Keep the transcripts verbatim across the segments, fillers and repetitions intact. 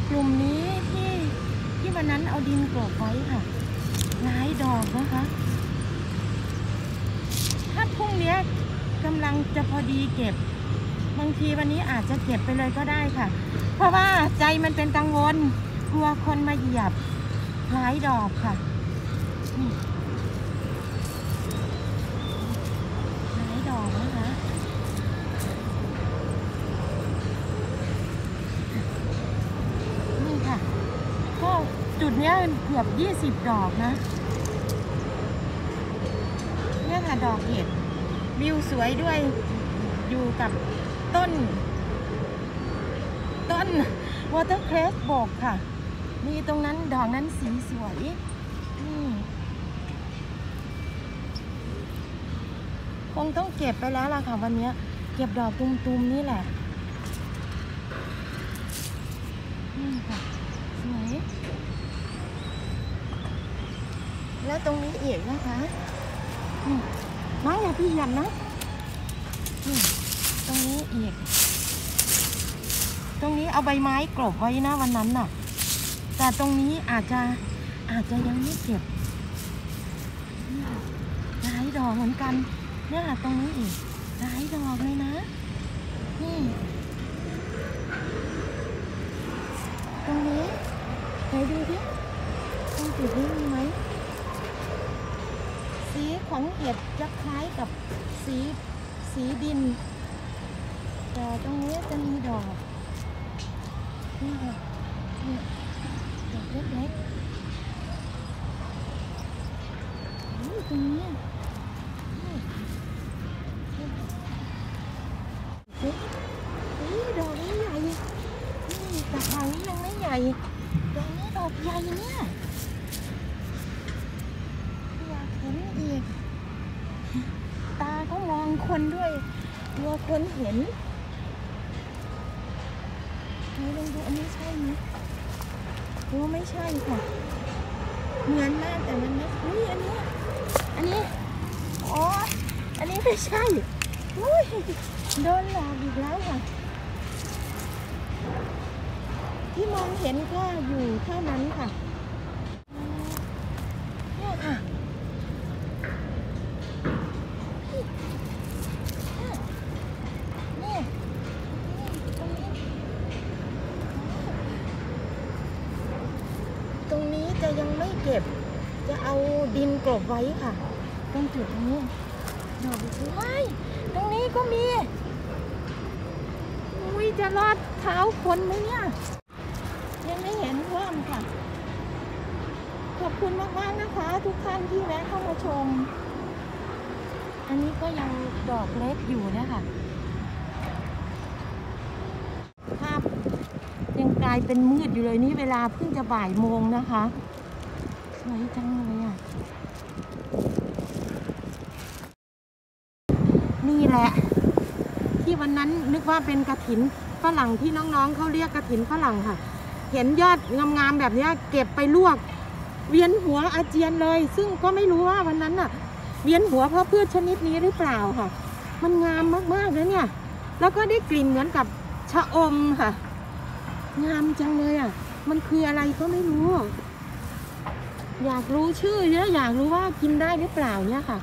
กลุ่มนี้ที่ที่วันนั้นเอาดินกลบไว้ค่ะหลายดอกนะคะถ้าพรุ่งนี้กำลังจะพอดีเก็บบางทีวันนี้อาจจะเก็บไปเลยก็ได้ค่ะเพราะว่าใจมันเป็นกังวลกลัวคนมาเหยียบหลายดอกค่ะหลายดอกนะคะนี่ค่ะก็จุดนี้เกือบยี่สิบดอกนะเนี่ยค่ะดอกเห็ดวิวสวยด้วยอยู่กับต้นต้นวอเตอร์เครสโบกค่ะมีตรงนั้นดอกนั้นสีสวยนี่คงต้องเก็บไปแล้วล่ะค่ะวันนี้เก็บดอกตุ่มๆนี่แหละนี่ค่ะสวยแล้วตรงนี้อีกนะคะนี่น้องอย่าพี่เหยียบนะนี่ตรงนี้อีกตรงนี้เอาใบไม้กลบไว้นะวันนั้นน่ะแต่ตรงนี้อาจจะอาจจะยังไม่เก็บหลายดอกเหมือนกันเนี่ยตรงนี้อีกหลายดอกเลยนะนี่ตรงนี้ไหนดูดิตรงจุดนี้มีไหมสีของเห็ดจะคล้ายกับสีสีดินแต่ตรงนี้จะมีดอกนี่ค่ะนี่ดอกเล็กๆนี่ตรงนี้นี่ดอกนี้ใหญ่นี่แต่ดอกนี้ยังไม่ใหญ่ดอกนี้ดอกใหญ่เนี่ยอยากเห็นอีกตาก็มองคนด้วยกลัวคนเห็นนี่ลองดูอันนี้ใช่ไหมโอ้ไม่ใช่ค่ะเหมือนมากแต่มันไม่นี่อันนี้อันนี้อ๋ออันนี้ไม่ใช่อุ้ยโดนหลอกอีกแล้วค่ะที่มองเห็นก็อยู่เท่านั้นค่ะเนี่ยค่ะตรงนี้จะยังไม่เก็บจะเอาดินกลบไว้ค่ะตรงจุดนี้ดอกสวยตรงนี้ก็มีอุ้ยจะรอดเท้าคนไหมเนี่ยยังไม่เห็นเพิ่มค่ะขอบคุณมากๆนะคะทุกท่านที่แวะเข้ามาชมอันนี้ก็ยังดอกเล็กอยู่นะคะภาพยังกลายเป็นมืดอยู่เลยนี่เวลาเพิ่งจะบ่ายโมงนะคะสวยจังเลยอ่ะนี่แหละที่วันนั้นนึกว่าเป็นกฐินฝรั่งที่น้องๆเขาเรียกกฐินฝรั่งค่ะเห็นยอดงามๆแบบนี้เก็บไปลวกเวียนหัวอาเจียนเลยซึ่งก็ไม่รู้ว่าวันนั้นน่ะเวียนหัวเพราะพืชชนิดนี้หรือเปล่าค่ะมันงามมากๆเลยเนี่ยแล้วก็ได้กลิ่นเหมือนกับชะอมค่ะงามจังเลยอ่ะมันคืออะไรก็ไม่รู้อยากรู้ชื่อแล้วอยากรู้ว่ากินได้หรือเปล่าเนี่ยค่ะ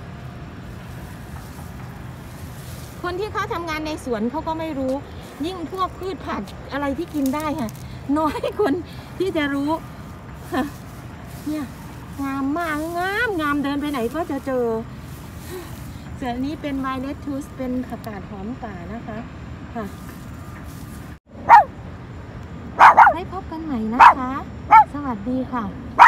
คนที่เขาทำงานในสวนเขาก็ไม่รู้ยิ่งพวกพืชผักอะไรที่กินได้ค่ะน้อยคนที่จะรู้ค่ะเนี่ยงามมากงามงามเดินไปไหนก็จะเจอส่วนนี้เป็นไวเลตทูสเป็นผักกาดหอมป่านะคะค่ะไว้พบกันใหม่นะคะสวัสดีค่ะ